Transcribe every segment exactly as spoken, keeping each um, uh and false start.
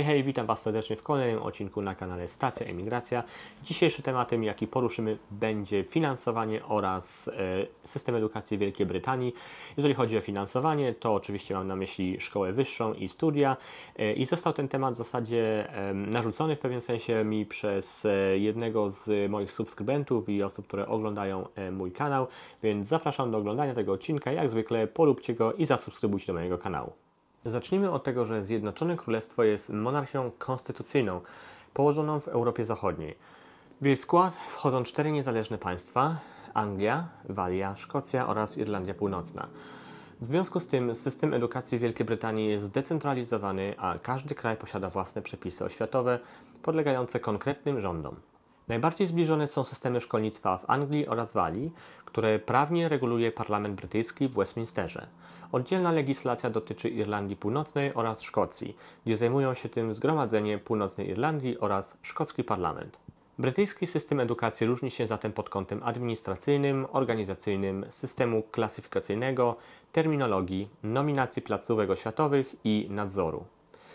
Hej, hej, witam Was serdecznie w kolejnym odcinku na kanale Stacja Emigracja. Dzisiejszym tematem, jaki poruszymy, będzie finansowanie oraz e, system edukacji Wielkiej Brytanii. Jeżeli chodzi o finansowanie, to oczywiście mam na myśli szkołę wyższą i studia. E, I został ten temat w zasadzie e, narzucony w pewien sensie mi przez e, jednego z moich subskrybentów i osób, które oglądają e, mój kanał. Więc zapraszam do oglądania tego odcinka. Jak zwykle polubcie go i zasubskrybujcie do mojego kanału. Zacznijmy od tego, że Zjednoczone Królestwo jest monarchią konstytucyjną położoną w Europie Zachodniej. W jej skład wchodzą cztery niezależne państwa: Anglia, Walia, Szkocja oraz Irlandia Północna. W związku z tym system edukacji Wielkiej Brytanii jest zdecentralizowany, a każdy kraj posiada własne przepisy oświatowe podlegające konkretnym rządom. Najbardziej zbliżone są systemy szkolnictwa w Anglii oraz Walii, które prawnie reguluje parlament brytyjski w Westminsterze. Oddzielna legislacja dotyczy Irlandii Północnej oraz Szkocji, gdzie zajmują się tym Zgromadzenie Północnej Irlandii oraz szkocki parlament. Brytyjski system edukacji różni się zatem pod kątem administracyjnym, organizacyjnym, systemu klasyfikacyjnego, terminologii, nominacji placówek oświatowych i nadzoru.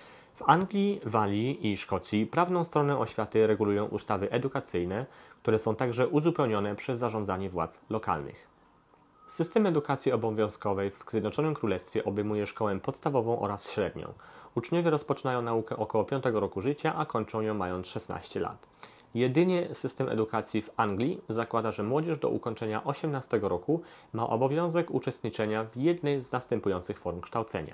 W Anglii, Walii i Szkocji prawną stronę oświaty regulują ustawy edukacyjne, które są także uzupełnione przez zarządzanie władz lokalnych. System edukacji obowiązkowej w Zjednoczonym Królestwie obejmuje szkołę podstawową oraz średnią. Uczniowie rozpoczynają naukę około piątego roku życia, a kończą ją mając szesnaście lat. Jedynie system edukacji w Anglii zakłada, że młodzież do ukończenia osiemnastego roku ma obowiązek uczestniczenia w jednej z następujących form kształcenia.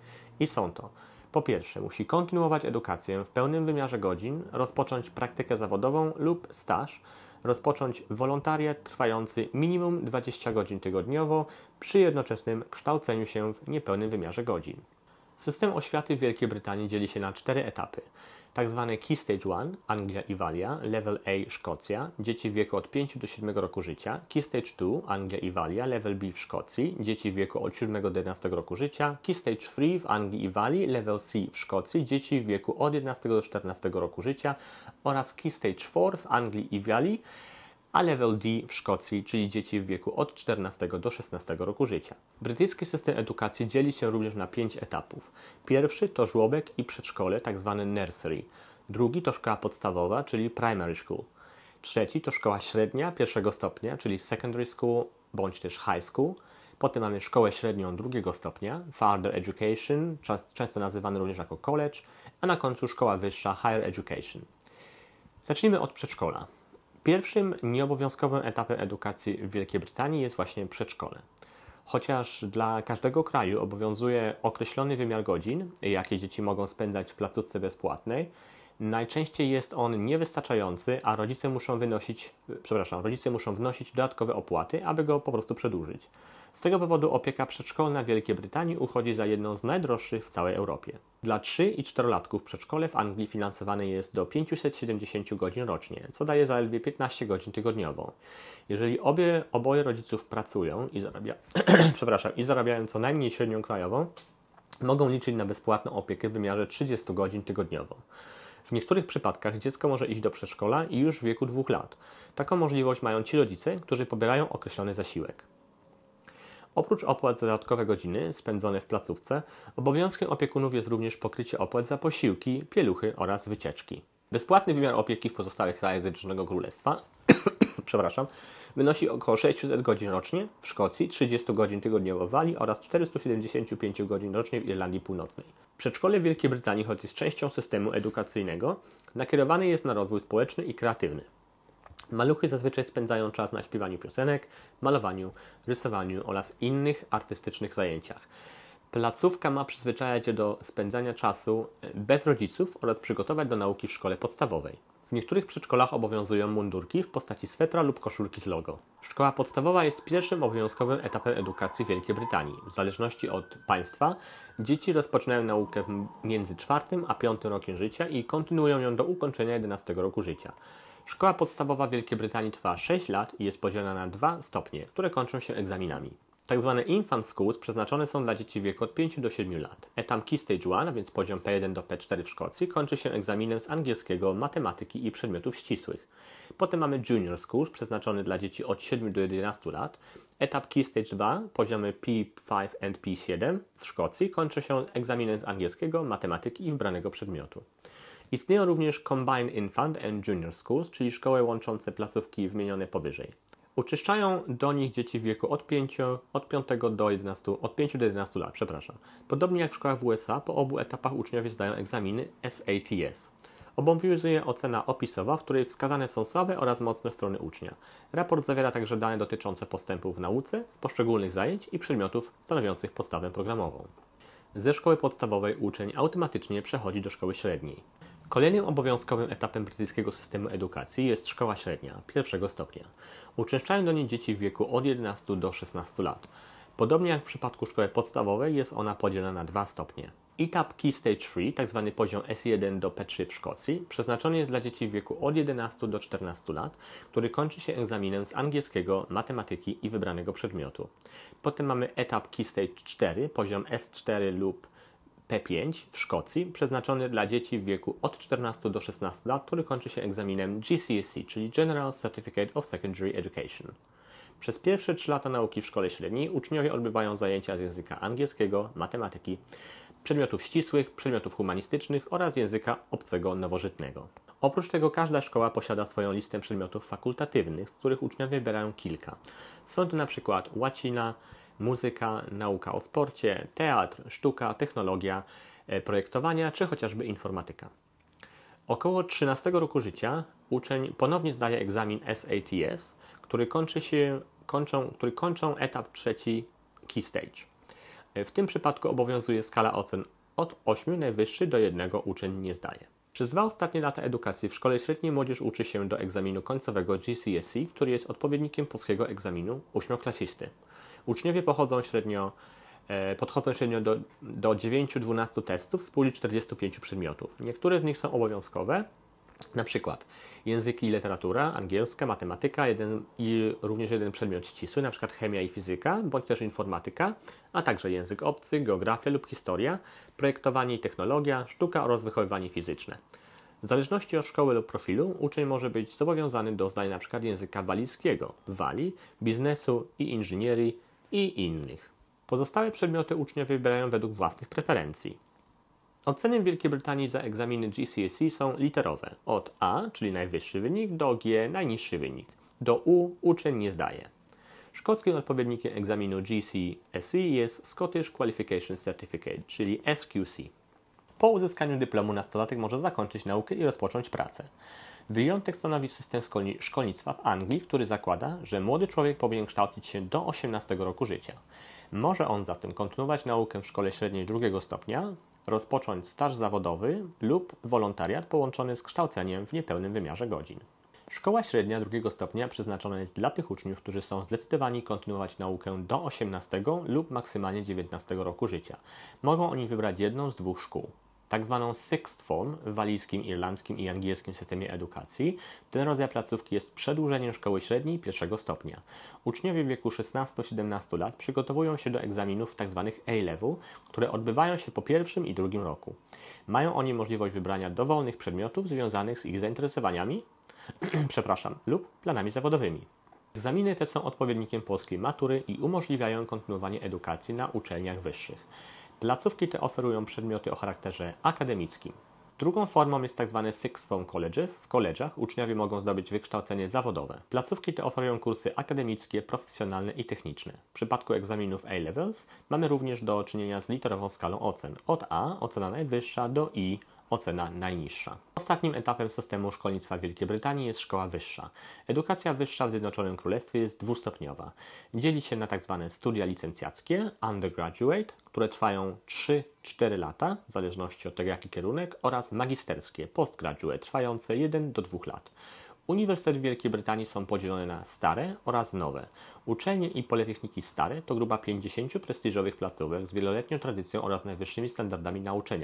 I są to: po pierwsze, musi kontynuować edukację w pełnym wymiarze godzin, rozpocząć praktykę zawodową lub staż, rozpocząć wolontariat trwający minimum dwadzieścia godzin tygodniowo przy jednoczesnym kształceniu się w niepełnym wymiarze godzin. System oświaty w Wielkiej Brytanii dzieli się na cztery etapy. Tak zwany Key Stage jeden, Anglia i Walia, Level A, Szkocja, dzieci w wieku od pięciu do siódmego roku życia, Key Stage dwa, Anglia i Walia, Level B w Szkocji, dzieci w wieku od siódmego do jedenastego roku życia, Key Stage trzy w Anglii i Walii, Level C w Szkocji, dzieci w wieku od jedenastego do czternastego roku życia oraz Key Stage cztery w Anglii i Walii, a Level D w Szkocji, czyli dzieci w wieku od czternastego do szesnastego roku życia. Brytyjski system edukacji dzieli się również na pięć etapów. Pierwszy to żłobek i przedszkole, tzw. nursery. Drugi to szkoła podstawowa, czyli primary school. Trzeci to szkoła średnia pierwszego stopnia, czyli secondary school bądź też high school. Potem mamy szkołę średnią drugiego stopnia, further education, często nazywany również jako college, a na końcu szkoła wyższa, higher education. Zacznijmy od przedszkola. Pierwszym nieobowiązkowym etapem edukacji w Wielkiej Brytanii jest właśnie przedszkole. Chociaż dla każdego kraju obowiązuje określony wymiar godzin, jakie dzieci mogą spędzać w placówce bezpłatnej, najczęściej jest on niewystarczający, a rodzice muszą wynosić, przepraszam, rodzice muszą wnosić dodatkowe opłaty, aby go po prostu przedłużyć. Z tego powodu opieka przedszkolna w Wielkiej Brytanii uchodzi za jedną z najdroższych w całej Europie. Dla trzy- i czterolatków przedszkole w Anglii finansowane jest do pięćset siedemdziesiąt godzin rocznie, co daje zaledwie piętnaście godzin tygodniowo. Jeżeli obie, oboje rodziców pracują i, zarabia, przepraszam, i zarabiają co najmniej średnią krajową, mogą liczyć na bezpłatną opiekę w wymiarze trzydziestu godzin tygodniowo. W niektórych przypadkach dziecko może iść do przedszkola i już w wieku dwóch lat. Taką możliwość mają ci rodzice, którzy pobierają określony zasiłek. Oprócz opłat za dodatkowe godziny spędzone w placówce, obowiązkiem opiekunów jest również pokrycie opłat za posiłki, pieluchy oraz wycieczki. Bezpłatny wymiar opieki w pozostałych krajach Zjednoczonego Królestwa przepraszam, wynosi około sześćset godzin rocznie w Szkocji, trzydzieści godzin tygodniowo w Walii oraz czterysta siedemdziesiąt pięć godzin rocznie w Irlandii Północnej. Przedszkole w Wielkiej Brytanii, choć jest częścią systemu edukacyjnego, nakierowane jest na rozwój społeczny i kreatywny. Maluchy zazwyczaj spędzają czas na śpiewaniu piosenek, malowaniu, rysowaniu oraz innych artystycznych zajęciach. Placówka ma przyzwyczajać je do spędzania czasu bez rodziców oraz przygotować do nauki w szkole podstawowej. W niektórych przedszkolach obowiązują mundurki w postaci swetra lub koszulki z logo. Szkoła podstawowa jest pierwszym obowiązkowym etapem edukacji w Wielkiej Brytanii. W zależności od państwa dzieci rozpoczynają naukę między czwartym a piątym rokiem życia i kontynuują ją do ukończenia jedenastego roku życia. Szkoła podstawowa w Wielkiej Brytanii trwa sześć lat i jest podzielona na dwa stopnie, które kończą się egzaminami. Tak zwane infant schools przeznaczone są dla dzieci w wieku od pięciu do siedmiu lat. Etap Key Stage jeden, a więc poziom P jeden do P cztery w Szkocji, kończy się egzaminem z angielskiego, matematyki i przedmiotów ścisłych. Potem mamy Junior Schools, przeznaczony dla dzieci od siedmiu do jedenastu lat. Etap Key Stage dwa, poziomy P pięć and P siedem w Szkocji, kończy się egzaminem z angielskiego, matematyki i wybranego przedmiotu. Istnieją również Combined Infant and Junior Schools, czyli szkoły łączące placówki wymienione powyżej. Uczęszczają do nich dzieci w wieku od pięciu, od piątego do jedenastu, od pięciu do jedenastu lat, przepraszam. Podobnie jak w szkołach w U S A, po obu etapach uczniowie zdają egzaminy S A T S. Obowiązuje ocena opisowa, w której wskazane są słabe oraz mocne strony ucznia. Raport zawiera także dane dotyczące postępu w nauce z poszczególnych zajęć i przedmiotów stanowiących podstawę programową. Ze szkoły podstawowej uczeń automatycznie przechodzi do szkoły średniej. Kolejnym obowiązkowym etapem brytyjskiego systemu edukacji jest szkoła średnia, pierwszego stopnia. Uczęszczają do niej dzieci w wieku od jedenastu do szesnastu lat. Podobnie jak w przypadku szkoły podstawowej jest ona podzielona na dwa stopnie. Etap Key Stage trzy, tzw. poziom S jeden do P trzy w Szkocji, przeznaczony jest dla dzieci w wieku od jedenastu do czternastu lat, który kończy się egzaminem z angielskiego, matematyki i wybranego przedmiotu. Potem mamy etap Key Stage cztery, poziom S cztery lub P pięć w Szkocji, przeznaczony dla dzieci w wieku od czternastu do szesnastu lat, który kończy się egzaminem G C S E, czyli General Certificate of Secondary Education. Przez pierwsze trzy lata nauki w szkole średniej uczniowie odbywają zajęcia z języka angielskiego, matematyki, przedmiotów ścisłych, przedmiotów humanistycznych oraz języka obcego nowożytnego. Oprócz tego każda szkoła posiada swoją listę przedmiotów fakultatywnych, z których uczniowie wybierają kilka. Są to na przykład łacina, muzyka, nauka o sporcie, teatr, sztuka, technologia, projektowania czy chociażby informatyka. Około trzynastego roku życia uczeń ponownie zdaje egzamin S A T S, który kończy się, kończą, który kończą etap trzeci Key Stage. W tym przypadku obowiązuje skala ocen od ośmiu, najwyższy do jednego uczeń nie zdaje. Przez dwa ostatnie lata edukacji w szkole średniej młodzież uczy się do egzaminu końcowego G C S E, który jest odpowiednikiem polskiego egzaminu ósmoklasisty. Uczniowie pochodzą średnio, e, podchodzą średnio do, do dziewięciu do dwunastu testów z puli czterdziestu pięciu przedmiotów. Niektóre z nich są obowiązkowe, na przykład języki i literatura, angielska, matematyka jeden, i również jeden przedmiot ścisły, na przykład chemia i fizyka, bądź też informatyka, a także język obcy, geografia lub historia, projektowanie i technologia, sztuka oraz wychowywanie fizyczne. W zależności od szkoły lub profilu uczeń może być zobowiązany do zdania na przykład języka walijskiego, Walii, biznesu i inżynierii i innych. Pozostałe przedmioty uczniowie wybierają według własnych preferencji. Oceny w Wielkiej Brytanii za egzaminy G C S E są literowe. Od A, czyli najwyższy wynik, do G, najniższy wynik. Do U uczeń nie zdaje. Szkockim odpowiednikiem egzaminu G C S E jest Scottish Qualification Certificate, czyli S Q C. Po uzyskaniu dyplomu nastolatek może zakończyć naukę i rozpocząć pracę. Wyjątek stanowi system szkolnictwa w Anglii, który zakłada, że młody człowiek powinien kształcić się do osiemnastego roku życia. Może on zatem kontynuować naukę w szkole średniej drugiego stopnia, rozpocząć staż zawodowy lub wolontariat połączony z kształceniem w niepełnym wymiarze godzin. Szkoła średnia drugiego stopnia przeznaczona jest dla tych uczniów, którzy są zdecydowani kontynuować naukę do osiemnastego lub maksymalnie dziewiętnastego roku życia. Mogą oni wybrać jedną z dwóch szkół. Tak zwaną sixth form w walijskim, irlandzkim i angielskim systemie edukacji. Ten rodzaj placówki jest przedłużeniem szkoły średniej pierwszego stopnia. Uczniowie w wieku szesnastu do siedemnastu lat przygotowują się do egzaminów tzw. A-level, które odbywają się po pierwszym i drugim roku. Mają oni możliwość wybrania dowolnych przedmiotów związanych z ich zainteresowaniami przepraszam, lub planami zawodowymi. Egzaminy te są odpowiednikiem polskiej matury i umożliwiają kontynuowanie edukacji na uczelniach wyższych. Placówki te oferują przedmioty o charakterze akademickim. Drugą formą jest tzw. Sixth Form Colleges. W college'ach uczniowie mogą zdobyć wykształcenie zawodowe. Placówki te oferują kursy akademickie, profesjonalne i techniczne. W przypadku egzaminów A-Levels mamy również do czynienia z literową skalą ocen. Od A, ocena najwyższa, do I, ocena najniższa. Ostatnim etapem systemu szkolnictwa w Wielkiej Brytanii jest szkoła wyższa. Edukacja wyższa w Zjednoczonym Królestwie jest dwustopniowa. Dzieli się na tzw. studia licencjackie, undergraduate, które trwają trzy do czterech lata, w zależności od tego jaki kierunek, oraz magisterskie, postgraduate, trwające jeden do dwóch lat. Uniwersytety w Wielkiej Brytanii są podzielone na stare oraz nowe. Uczelnie i politechniki stare to grupa pięćdziesięciu prestiżowych placówek z wieloletnią tradycją oraz najwyższymi standardami nauczania.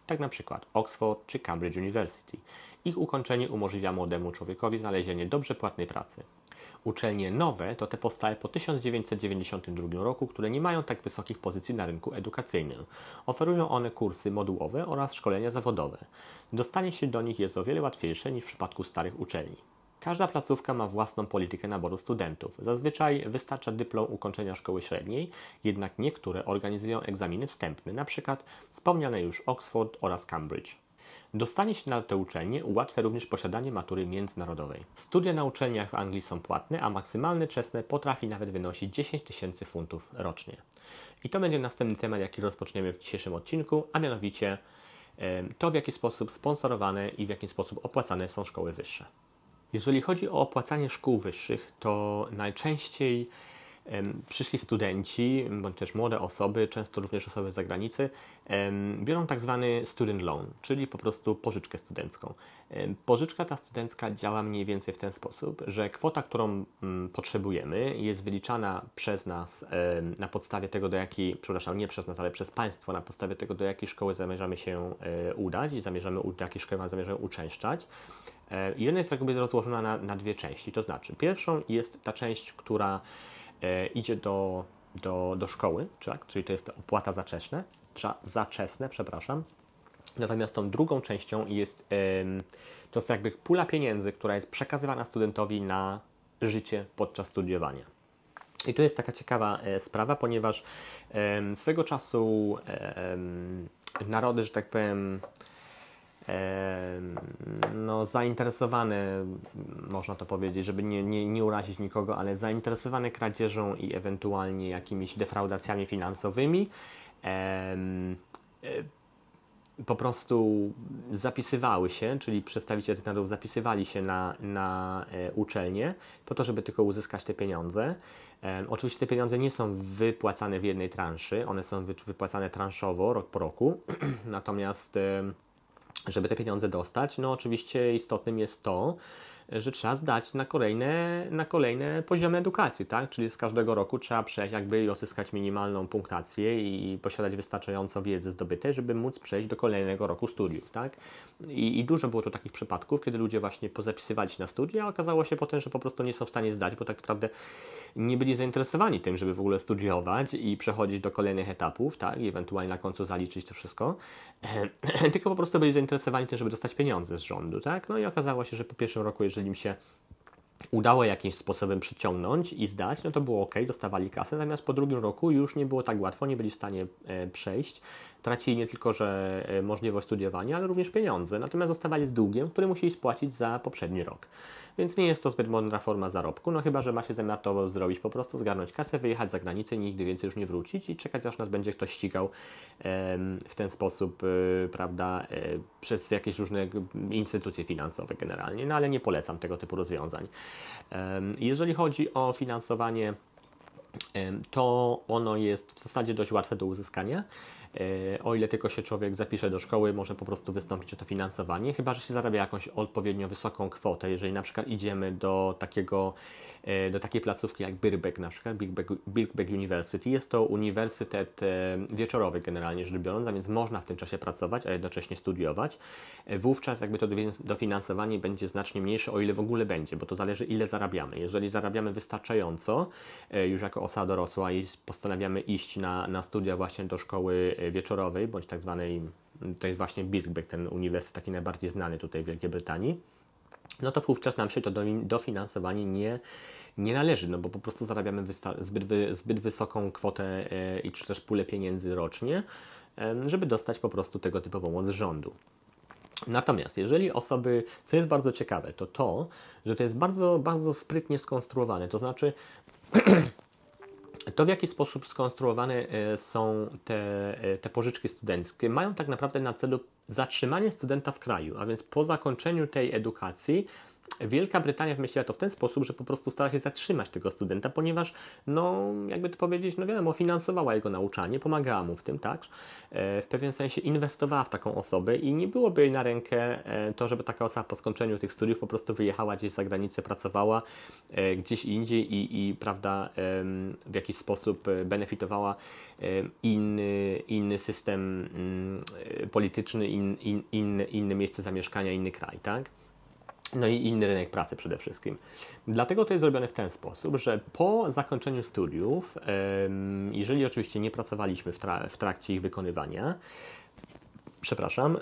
tak na przykład Oxford czy Cambridge University. Ich ukończenie umożliwia młodemu człowiekowi znalezienie dobrze płatnej pracy. Uczelnie nowe to te powstałe po tysiąc dziewięćset dziewięćdziesiątym drugim roku, które nie mają tak wysokich pozycji na rynku edukacyjnym. Oferują one kursy modułowe oraz szkolenia zawodowe. Dostanie się do nich jest o wiele łatwiejsze niż w przypadku starych uczelni. Każda placówka ma własną politykę naboru studentów. Zazwyczaj wystarcza dyplom ukończenia szkoły średniej, jednak niektóre organizują egzaminy wstępne, np. wspomniane już Oxford oraz Cambridge. Dostanie się na te uczelnie ułatwia również posiadanie matury międzynarodowej. Studia na uczelniach w Anglii są płatne, a maksymalne czesne potrafi nawet wynosić dziesięć tysięcy funtów rocznie. I to będzie następny temat, jaki rozpoczniemy w dzisiejszym odcinku, a mianowicie to, w jaki sposób sponsorowane i w jaki sposób opłacane są szkoły wyższe. Jeżeli chodzi o opłacanie szkół wyższych, to najczęściej em, przyszli studenci, bądź też młode osoby, często również osoby z zagranicy, em, biorą tak zwany student loan, czyli po prostu pożyczkę studencką. Em, pożyczka ta studencka działa mniej więcej w ten sposób, że kwota, którą mm, potrzebujemy, jest wyliczana przez nas em, na podstawie tego, do jakiej, przepraszam, nie przez nas, ale przez państwo, na podstawie tego, do jakiej szkoły zamierzamy się e, udać i zamierzamy, do jakiej szkoły zamierzamy uczęszczać. I ona jest jakby rozłożona na, na dwie części, to znaczy pierwszą jest ta część, która e, idzie do, do, do szkoły, tak? Czyli to jest opłata zaczesne, zaczesne, przepraszam. Natomiast tą drugą częścią jest, e, to jest jakby pula pieniędzy, która jest przekazywana studentowi na życie podczas studiowania. I tu jest taka ciekawa e, sprawa, ponieważ e, swego czasu e, narody, że tak powiem, no, zainteresowane, można to powiedzieć, żeby nie, nie, nie urazić nikogo, ale zainteresowane kradzieżą i ewentualnie jakimiś defraudacjami finansowymi, em, e, po prostu zapisywały się, czyli przedstawiciele tych narodów zapisywali się na, na e, uczelnie po to, żeby tylko uzyskać te pieniądze. E, oczywiście te pieniądze nie są wypłacane w jednej transzy, one są wy, wypłacane transzowo, rok po roku, natomiast e, żeby te pieniądze dostać, no oczywiście istotnym jest to, że trzeba zdać na kolejne, na kolejne poziomy edukacji, tak? Czyli z każdego roku trzeba przejść jakby i uzyskać minimalną punktację i posiadać wystarczająco wiedzy zdobytej, żeby móc przejść do kolejnego roku studiów, tak? I, i dużo było tu takich przypadków, kiedy ludzie właśnie pozapisywali się na studia, a okazało się potem, że po prostu nie są w stanie zdać, bo tak naprawdę nie byli zainteresowani tym, żeby w ogóle studiować i przechodzić do kolejnych etapów, tak? I ewentualnie na końcu zaliczyć to wszystko, tylko po prostu byli zainteresowani tym, żeby dostać pieniądze z rządu, tak? No i okazało się, że po pierwszym roku, jeżeli im się udało jakimś sposobem przyciągnąć i zdać, no to było ok, dostawali kasę, natomiast po drugim roku już nie było tak łatwo, nie byli w stanie e, przejść. Tracili nie tylko, że e, możliwość studiowania, ale również pieniądze, natomiast zostawali z długiem, który musieli spłacić za poprzedni rok. Więc nie jest to zbyt mądra forma zarobku, no chyba że ma się zamiar to zrobić, po prostu zgarnąć kasę, wyjechać za granicę, nigdy więcej już nie wrócić i czekać, aż nas będzie ktoś ścigał e, w ten sposób, e, prawda, e, przez jakieś różne instytucje finansowe generalnie, no ale nie polecam tego typu rozwiązań. E, jeżeli chodzi o finansowanie, e, to ono jest w zasadzie dość łatwe do uzyskania. O ile tylko się człowiek zapisze do szkoły, może po prostu wystąpić o to finansowanie, chyba że się zarabia jakąś odpowiednio wysoką kwotę. Jeżeli na przykład idziemy do takiego, do takiej placówki jak Birkbeck, na przykład Birkbeck, Birkbeck University, jest to uniwersytet wieczorowy generalnie rzecz biorąc, a więc można w tym czasie pracować, a jednocześnie studiować. Wówczas jakby to dofinansowanie będzie znacznie mniejsze, o ile w ogóle będzie, bo to zależy, ile zarabiamy. Jeżeli zarabiamy wystarczająco, już jako osoba dorosła i postanawiamy iść na, na studia właśnie do szkoły wieczorowej, bądź tak zwanej, to jest właśnie Birkbeck, ten uniwersytet taki najbardziej znany tutaj w Wielkiej Brytanii, no to wówczas nam się to dofinansowanie nie, nie należy, no bo po prostu zarabiamy zbyt, wy, zbyt wysoką kwotę e, i czy też pulę pieniędzy rocznie, e, żeby dostać po prostu tego typu pomoc z rządu. Natomiast jeżeli osoby, co jest bardzo ciekawe, to to, że to jest bardzo, bardzo sprytnie skonstruowane, to znaczy to, w jaki sposób skonstruowane są te, te pożyczki studenckie, mają tak naprawdę na celu zatrzymanie studenta w kraju, a więc po zakończeniu tej edukacji Wielka Brytania wymyśliła to w ten sposób, że po prostu stara się zatrzymać tego studenta, ponieważ, no, jakby to powiedzieć, no wiadomo, finansowała jego nauczanie, pomagała mu w tym, tak, e, w pewien sensie inwestowała w taką osobę i nie byłoby jej na rękę e, to, żeby taka osoba po skończeniu tych studiów po prostu wyjechała gdzieś za granicę, pracowała e, gdzieś indziej i, i prawda, e, w jakiś sposób benefitowała e, inny, inny system mm, polityczny, in, in, inne, inne miejsce zamieszkania, inny kraj, tak? No i inny rynek pracy przede wszystkim. Dlatego to jest zrobione w ten sposób, że po zakończeniu studiów, jeżeli oczywiście nie pracowaliśmy w, tra w trakcie ich wykonywania, przepraszam,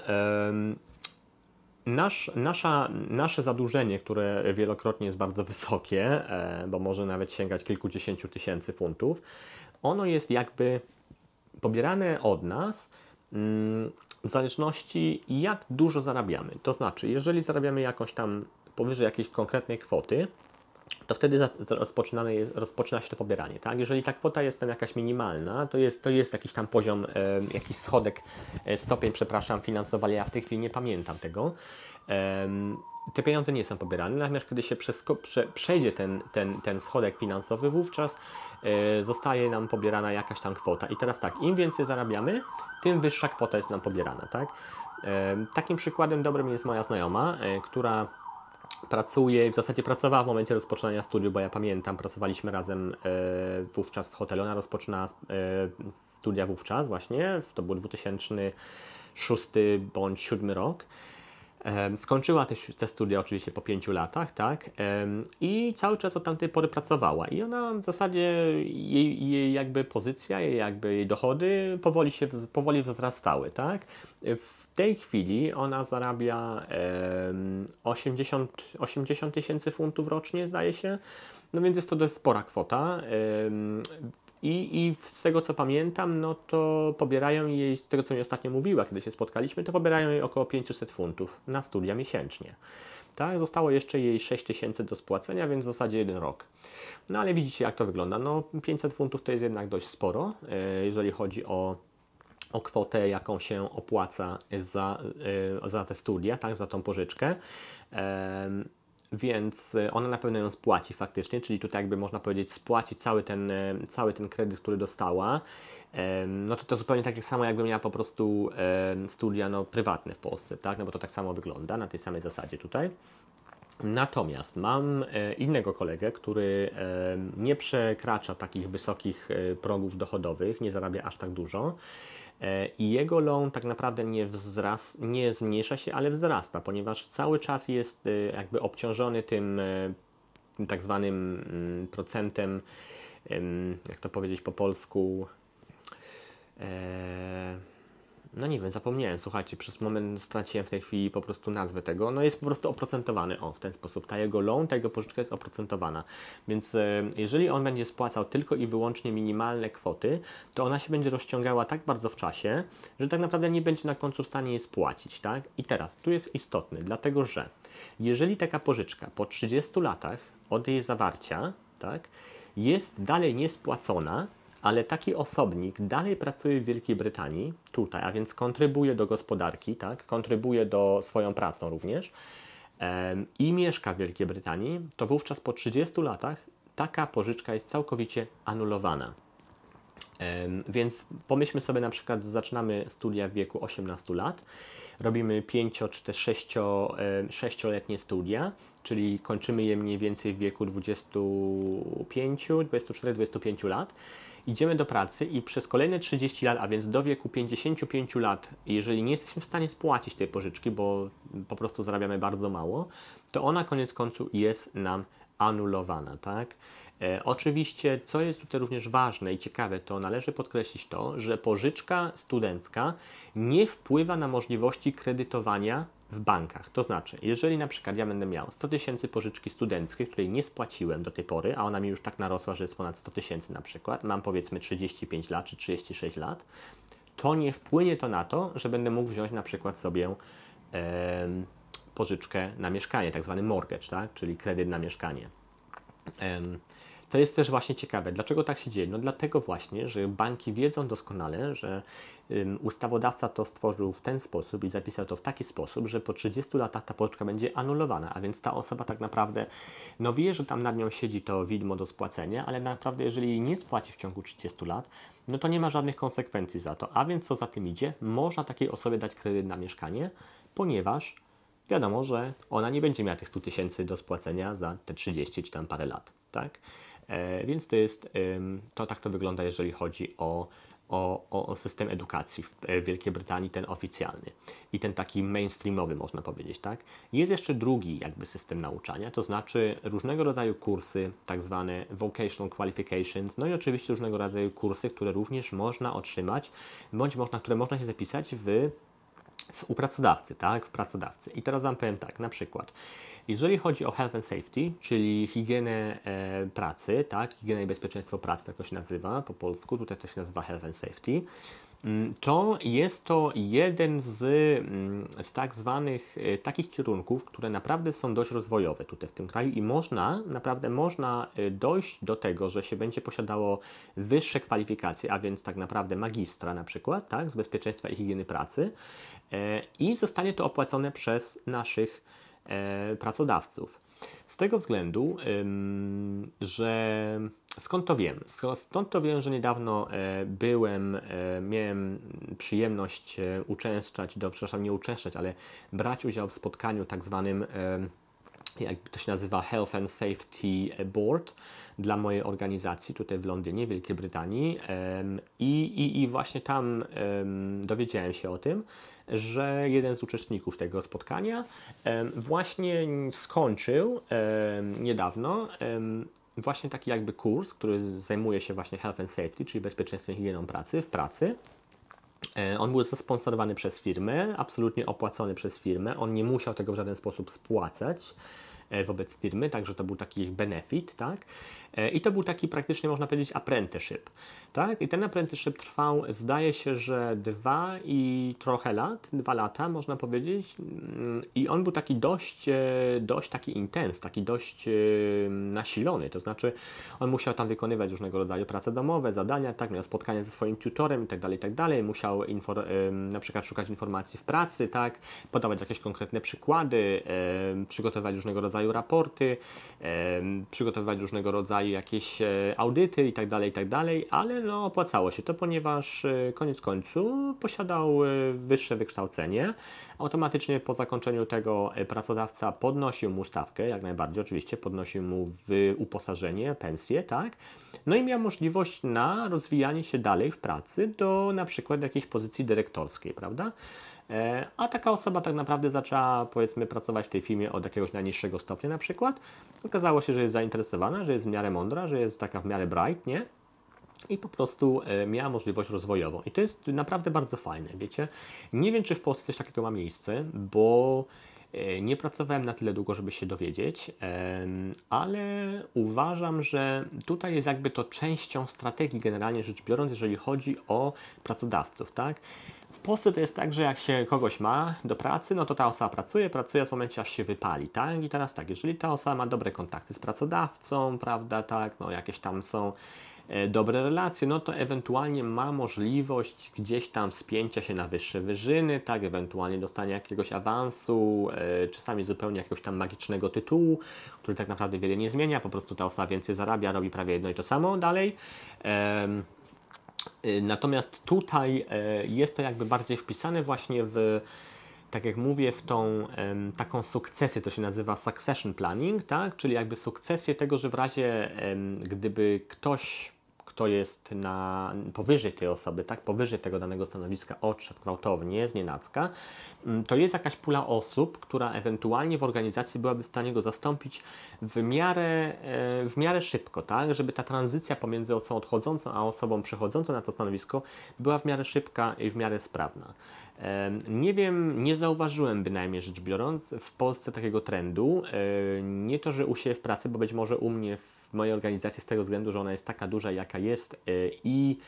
nasz, nasza, nasze zadłużenie, które wielokrotnie jest bardzo wysokie, bo może nawet sięgać kilkudziesięciu tysięcy funtów, ono jest jakby pobierane od nas w zależności jak dużo zarabiamy. To znaczy, jeżeli zarabiamy jakąś tam powyżej jakiejś konkretnej kwoty, to wtedy rozpoczynane jest, rozpoczyna się to pobieranie. Tak? Jeżeli ta kwota jest tam jakaś minimalna, to jest, to jest jakiś tam poziom, e, jakiś schodek, e, stopień, przepraszam, finansowania. Ja w tej chwili nie pamiętam tego. E, te pieniądze nie są pobierane, natomiast kiedy się przesko, prze, przejdzie ten, ten, ten schodek finansowy, wówczas e, zostaje nam pobierana jakaś tam kwota. I teraz tak, im więcej zarabiamy, tym wyższa kwota jest nam pobierana. Tak? E, takim przykładem dobrym jest moja znajoma, e, która pracuje, w zasadzie pracowała w momencie rozpoczynania studiów, bo ja pamiętam, pracowaliśmy razem e, wówczas w hotelu. Ona rozpoczynała e, studia wówczas właśnie, to był dwa tysiące szósty bądź dwa tysiące siódmy rok. E, skończyła te, te studia oczywiście po pięciu latach, tak, e, i cały czas od tamtej pory pracowała i ona w zasadzie, jej, jej jakby pozycja, jej jakby jej dochody powoli się, powoli wzrastały, tak. W W tej chwili ona zarabia osiemdziesiąt tysięcy funtów rocznie, zdaje się. No więc jest to dość spora kwota. I, I z tego co pamiętam, no to pobierają jej, z tego co mi ostatnio mówiła, kiedy się spotkaliśmy, to pobierają jej około pięćset funtów na studia miesięcznie. Tak, zostało jeszcze jej sześć tysięcy do spłacenia, więc w zasadzie jeden rok. No ale widzicie, jak to wygląda. No pięćset funtów to jest jednak dość sporo, jeżeli chodzi o o kwotę, jaką się opłaca za, za te studia, tak, za tą pożyczkę. Więc ona na pewno ją spłaci faktycznie, czyli tutaj jakby można powiedzieć spłaci cały ten, cały ten kredyt, który dostała. No to to zupełnie tak samo, jakby miała po prostu studia no, prywatne w Polsce, tak, no bo to tak samo wygląda na tej samej zasadzie tutaj. Natomiast mam innego kolegę, który nie przekracza takich wysokich progów dochodowych, nie zarabia aż tak dużo. I jego loan tak naprawdę nie, wzrast, nie zmniejsza się, ale wzrasta, ponieważ cały czas jest jakby obciążony tym, tym tak zwanym procentem, jak to powiedzieć po polsku, no nie wiem, zapomniałem, słuchajcie, przez moment straciłem w tej chwili po prostu nazwę tego, no jest po prostu oprocentowany, o, w ten sposób, ta jego loan, ta jego pożyczka jest oprocentowana, więc e, jeżeli on będzie spłacał tylko i wyłącznie minimalne kwoty, to ona się będzie rozciągała tak bardzo w czasie, że tak naprawdę nie będzie na końcu w stanie jej spłacić, tak? I teraz, tu jest istotny, dlatego że jeżeli taka pożyczka po trzydziestu latach od jej zawarcia, tak, jest dalej niespłacona, ale taki osobnik dalej pracuje w Wielkiej Brytanii, tutaj, a więc kontrybuje do gospodarki, tak, kontrybuje do swoją pracą również em, i mieszka w Wielkiej Brytanii, to wówczas po trzydziestu latach taka pożyczka jest całkowicie anulowana. Em, więc pomyślmy sobie na przykład, zaczynamy studia w wieku osiemnastu lat, robimy pięcio czy też sześcioletnie studia, czyli kończymy je mniej więcej w wieku dwudziestu pięciu, dwudziestu czterech, dwudziestu pięciu lat. Idziemy do pracy i przez kolejne trzydzieści lat, a więc do wieku pięćdziesięciu pięciu lat, jeżeli nie jesteśmy w stanie spłacić tej pożyczki, bo po prostu zarabiamy bardzo mało, to ona koniec końców jest nam anulowana, tak? E, oczywiście, co jest tutaj również ważne i ciekawe, to należy podkreślić to, że pożyczka studencka nie wpływa na możliwości kredytowania w bankach. To znaczy, jeżeli na przykład ja będę miał sto tysięcy pożyczki studenckiej, której nie spłaciłem do tej pory, a ona mi już tak narosła, że jest ponad sto tysięcy na przykład, mam powiedzmy trzydzieści pięć lat czy trzydzieści sześć lat, to nie wpłynie to na to, że będę mógł wziąć na przykład sobie e, pożyczkę na mieszkanie, tak zwany mortgage, tak? Czyli kredyt na mieszkanie. E, to jest też właśnie ciekawe. Dlaczego tak się dzieje? No dlatego właśnie, że banki wiedzą doskonale, że ym, ustawodawca to stworzył w ten sposób i zapisał to w taki sposób, że po trzydziestu latach ta pożyczka będzie anulowana, a więc ta osoba tak naprawdę, no wie, że tam nad nią siedzi to widmo do spłacenia, ale naprawdę jeżeli jej nie spłaci w ciągu trzydziestu lat, no to nie ma żadnych konsekwencji za to. A więc co za tym idzie? Można takiej osobie dać kredyt na mieszkanie, ponieważ wiadomo, że ona nie będzie miała tych stu tysięcy do spłacenia za te trzydzieści czy tam parę lat, tak? E, więc to jest, ym, to tak to wygląda, jeżeli chodzi o, o, o system edukacji w, w Wielkiej Brytanii, ten oficjalny i ten taki mainstreamowy, można powiedzieć, tak? Jest jeszcze drugi jakby system nauczania, to znaczy różnego rodzaju kursy, tak zwane vocational qualifications, no i oczywiście różnego rodzaju kursy, które również można otrzymać, bądź można, które można się zapisać w w, u pracodawcy, tak, w pracodawcy. I teraz Wam powiem tak, na przykład, jeżeli chodzi o health and safety, czyli higienę e, pracy, tak, higiena i bezpieczeństwo pracy, tak to się nazywa po polsku, tutaj to się nazywa health and safety, to jest to jeden z, z tak zwanych e, takich kierunków, które naprawdę są dość rozwojowe tutaj w tym kraju i można, naprawdę można e, dojść do tego, że się będzie posiadało wyższe kwalifikacje, a więc tak naprawdę magistra na przykład, tak, z bezpieczeństwa i higieny pracy e, i zostanie to opłacone przez naszych e, pracodawców. Z tego względu, ym, że skąd to wiem? Stąd to wiem, że niedawno e, byłem, e, miałem przyjemność e, uczęszczać, do, przepraszam, nie uczęszczać, ale brać udział w spotkaniu tak zwanym, e, jak to się nazywa, Health and Safety Board dla mojej organizacji tutaj w Londynie, Wielkiej Brytanii em, i, i, i właśnie tam em, dowiedziałem się o tym, że jeden z uczestników tego spotkania em, właśnie skończył em, niedawno em, właśnie taki jakby kurs, który zajmuje się właśnie Health and Safety, czyli bezpieczeństwem i higieną pracy w pracy. E, On był zasponsorowany przez firmę, absolutnie opłacony przez firmę, on nie musiał tego w żaden sposób spłacać e, wobec firmy, także to był taki benefit, tak? E, I to był taki praktycznie, można powiedzieć, apprenticeship, tak? I ten apprenticeship trwał, zdaje się, że dwa i trochę lat, dwa lata, można powiedzieć, Mm, i on był taki dość, e, dość taki intens, taki dość e, nasilony, to znaczy on musiał tam wykonywać różnego rodzaju prace domowe, zadania, tak, miał spotkania ze swoim tutorem i tak dalej, i tak dalej, musiał infor- em, na przykład szukać informacji w pracy, tak, podawać jakieś konkretne przykłady, em, przygotowywać różnego rodzaju raporty, em, przygotowywać różnego rodzaju jakieś e, audyty i tak dalej, i tak dalej, ale no opłacało się to, ponieważ e, koniec końców posiadał e, wyższe wykształcenie. Automatycznie po zakończeniu tego e, pracodawca podnosił mu stawkę, jak najbardziej oczywiście, podnosił mu w uposażenie, pensję, tak? No i miał możliwość na rozwijanie się dalej w pracy do na przykład jakiejś pozycji dyrektorskiej, prawda? E, A taka osoba tak naprawdę zaczęła, powiedzmy, pracować w tej firmie od jakiegoś najniższego stopnia na przykład. Okazało się, że jest zainteresowana, że jest w miarę mądra, że jest taka w miarę bright, nie? I po prostu e, miała możliwość rozwojową. I to jest naprawdę bardzo fajne, wiecie? Nie wiem, czy w Polsce coś takiego ma miejsce, bo e, nie pracowałem na tyle długo, żeby się dowiedzieć, em, ale uważam, że tutaj jest jakby to częścią strategii, generalnie rzecz biorąc, jeżeli chodzi o pracodawców, tak? W Polsce to jest tak, że jak się kogoś ma do pracy, no to ta osoba pracuje, pracuje w momencie, aż się wypali, tak? I teraz tak, jeżeli ta osoba ma dobre kontakty z pracodawcą, prawda, tak, no jakieś tam są e, dobre relacje, no to ewentualnie ma możliwość gdzieś tam spięcia się na wyższe wyżyny, tak, ewentualnie dostania jakiegoś awansu, e, czasami zupełnie jakiegoś tam magicznego tytułu, który tak naprawdę wiele nie zmienia, po prostu ta osoba więcej zarabia, robi prawie jedno i to samo dalej. Em, y, Natomiast tutaj e, jest to jakby bardziej wpisane właśnie w, tak jak mówię, w tą em, taką sukcesję, to się nazywa succession planning, tak? Czyli jakby sukcesję tego, że w razie em, gdyby ktoś, kto jest na, powyżej tej osoby, tak, powyżej tego danego stanowiska odszedł gwałtownie, znienacka, mm, to jest jakaś pula osób, która ewentualnie w organizacji byłaby w stanie go zastąpić w miarę, e, w miarę szybko, tak, żeby ta tranzycja pomiędzy osobą odchodzącą a osobą przechodzącą na to stanowisko była w miarę szybka i w miarę sprawna. Em, Nie wiem, nie zauważyłem bynajmniej rzecz biorąc w Polsce takiego trendu. E, Nie to, że u siebie w pracy, bo być może u mnie w mojej organizacji z tego względu, że ona jest taka duża, jaka jest e, i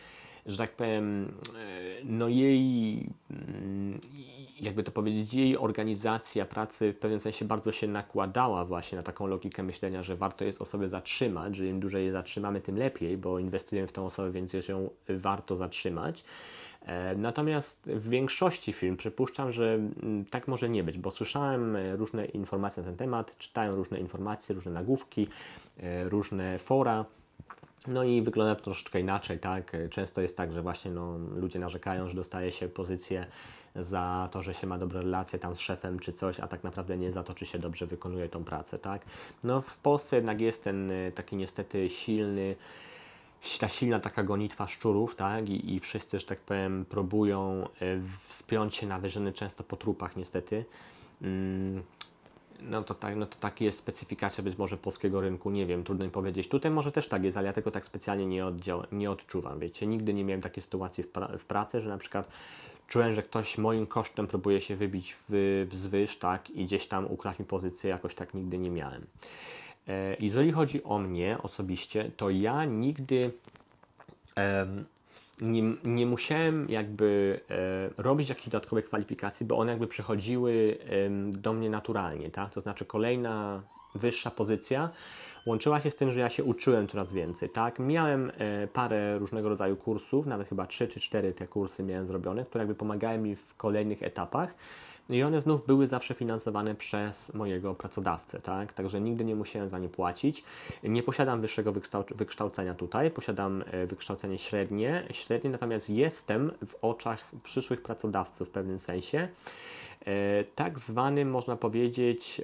że tak powiem, no jej, jakby to powiedzieć, jej organizacja pracy w pewnym sensie bardzo się nakładała właśnie na taką logikę myślenia, że warto jest osobę zatrzymać, że im dłużej je zatrzymamy, tym lepiej, bo inwestujemy w tę osobę, więc jest ją warto zatrzymać. Natomiast w większości firm przypuszczam, że tak może nie być, bo słyszałem różne informacje na ten temat, czytałem różne informacje, różne nagłówki, różne fora. No i wygląda to troszeczkę inaczej, tak? Często jest tak, że właśnie no, ludzie narzekają, że dostaje się pozycję za to, że się ma dobre relacje tam z szefem czy coś, a tak naprawdę nie za to, czy się dobrze wykonuje tą pracę, tak? No w Polsce jednak jest ten taki niestety silny, ta silna taka gonitwa szczurów, tak? I, i wszyscy, że tak powiem, próbują wspiąć się na wyżyny, często po trupach niestety. Mm. No to, tak, no to taki jest specyfikacja być może polskiego rynku, nie wiem, trudno mi powiedzieć. Tutaj może też tak jest, ale ja tego tak specjalnie nie, oddział- nie odczuwam, wiecie. Nigdy nie miałem takiej sytuacji w, pra- w pracy, że na przykład czułem, że ktoś moim kosztem próbuje się wybić w, wzwyż, tak, i gdzieś tam ukraść mi pozycję, jakoś tak nigdy nie miałem. E, jeżeli chodzi o mnie osobiście, to ja nigdy... Em, nie, nie musiałem jakby e, robić jakichś dodatkowych kwalifikacji, bo one jakby przychodziły e, do mnie naturalnie, tak? To znaczy kolejna wyższa pozycja łączyła się z tym, że ja się uczyłem coraz więcej, tak? Miałem e, parę różnego rodzaju kursów, nawet chyba trzy czy cztery te kursy miałem zrobione, które jakby pomagały mi w kolejnych etapach. I one znów były zawsze finansowane przez mojego pracodawcę, tak? Także nigdy nie musiałem za nie płacić. Nie posiadam wyższego wykształcenia tutaj, posiadam wykształcenie średnie. Średnie natomiast jestem w oczach przyszłych pracodawców w pewnym sensie tak zwanym, można powiedzieć,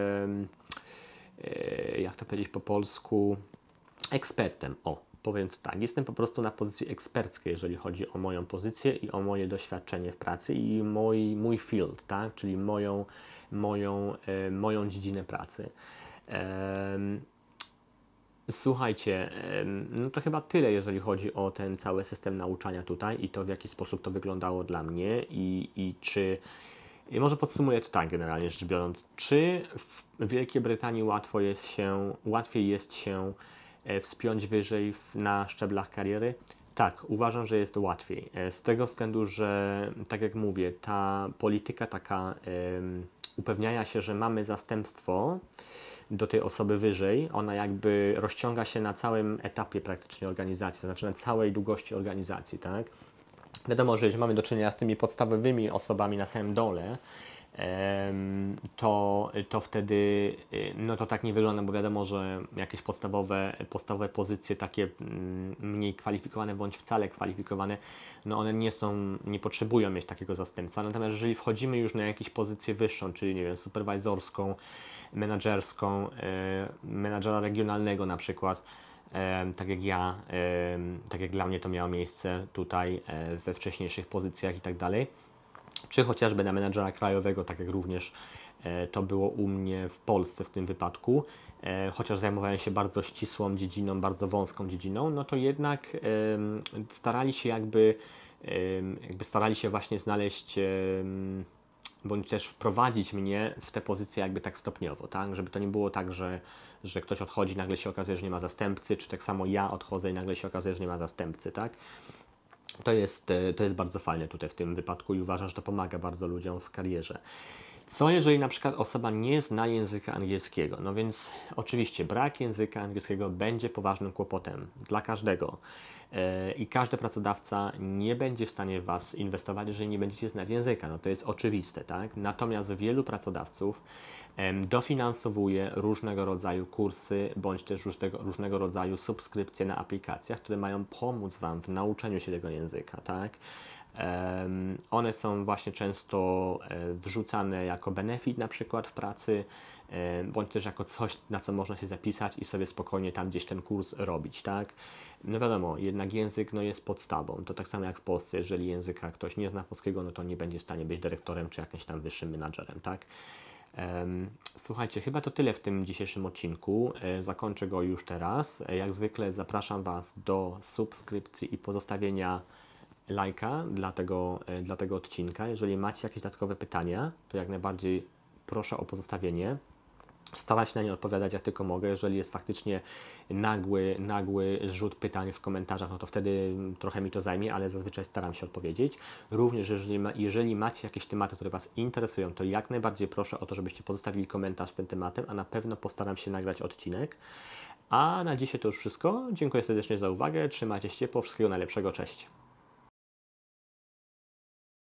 jak to powiedzieć po polsku, ekspertem. O, powiem to tak, jestem po prostu na pozycji eksperckiej, jeżeli chodzi o moją pozycję i o moje doświadczenie w pracy i mój, mój field, tak? Czyli moją, moją, e, moją dziedzinę pracy. E, słuchajcie, e, no to chyba tyle, jeżeli chodzi o ten cały system nauczania tutaj i to, w jaki sposób to wyglądało dla mnie i, i czy... I może podsumuję to tak generalnie rzecz biorąc. Czy w Wielkiej Brytanii łatwo jest się, łatwiej jest się wspiąć wyżej na szczeblach kariery? Tak, uważam, że jest łatwiej. Z tego względu, że tak jak mówię, ta polityka taka um, upewniania się, że mamy zastępstwo do tej osoby wyżej, ona jakby rozciąga się na całym etapie praktycznie organizacji, to znaczy na całej długości organizacji, tak? Wiadomo, że jeśli mamy do czynienia z tymi podstawowymi osobami na samym dole, to, to wtedy no to tak nie wygląda, bo wiadomo, że jakieś podstawowe, podstawowe pozycje takie mniej kwalifikowane bądź wcale kwalifikowane, no one nie są, nie potrzebują mieć takiego zastępstwa. Natomiast jeżeli wchodzimy już na jakąś pozycję wyższą, czyli nie wiem, superwizorską, menadżerską, menadżera regionalnego na przykład, tak jak ja, tak jak dla mnie to miało miejsce tutaj we wcześniejszych pozycjach i tak dalej, czy chociażby na menadżera krajowego, tak jak również to było u mnie w Polsce w tym wypadku, chociaż zajmowałem się bardzo ścisłą dziedziną, bardzo wąską dziedziną, no to jednak starali się jakby, jakby starali się właśnie znaleźć bądź też wprowadzić mnie w te pozycje jakby tak stopniowo, tak? Żeby to nie było tak, że, że ktoś odchodzi, nagle się okazuje, że nie ma zastępcy, czy tak samo ja odchodzę i nagle się okazuje, że nie ma zastępcy, tak? To jest, to jest bardzo fajne tutaj w tym wypadku i uważam, że to pomaga bardzo ludziom w karierze. Co jeżeli na przykład osoba nie zna języka angielskiego? No więc oczywiście brak języka angielskiego będzie poważnym kłopotem dla każdego. I każdy pracodawca nie będzie w stanie w Was inwestować, jeżeli nie będziecie znać języka. No to jest oczywiste, tak? Natomiast wielu pracodawców dofinansowuje różnego rodzaju kursy, bądź też różnego, różnego rodzaju subskrypcje na aplikacjach, które mają pomóc Wam w nauczeniu się tego języka, tak? Um, one są właśnie często e, wrzucane jako benefit na przykład w pracy, e, bądź też jako coś, na co można się zapisać i sobie spokojnie tam gdzieś ten kurs robić, tak? No wiadomo, jednak język no, jest podstawą. To tak samo jak w Polsce, jeżeli języka ktoś nie zna polskiego, no to nie będzie w stanie być dyrektorem czy jakimś tam wyższym menadżerem, tak? Um, słuchajcie, chyba to tyle w tym dzisiejszym odcinku. E, zakończę go już teraz. E, jak zwykle zapraszam Was do subskrypcji i pozostawienia lajka dla tego, dla tego odcinka. Jeżeli macie jakieś dodatkowe pytania, to jak najbardziej proszę o pozostawienie. Staram się na nie odpowiadać jak tylko mogę. Jeżeli jest faktycznie nagły, nagły zrzut pytań w komentarzach, no to wtedy trochę mi to zajmie, ale zazwyczaj staram się odpowiedzieć. Również jeżeli, ma, jeżeli macie jakieś tematy, które Was interesują, to jak najbardziej proszę o to, żebyście pozostawili komentarz z tym tematem, a na pewno postaram się nagrać odcinek. A na dzisiaj to już wszystko. Dziękuję serdecznie za uwagę. Trzymajcie się ciepło. Wszystkiego najlepszego. Cześć.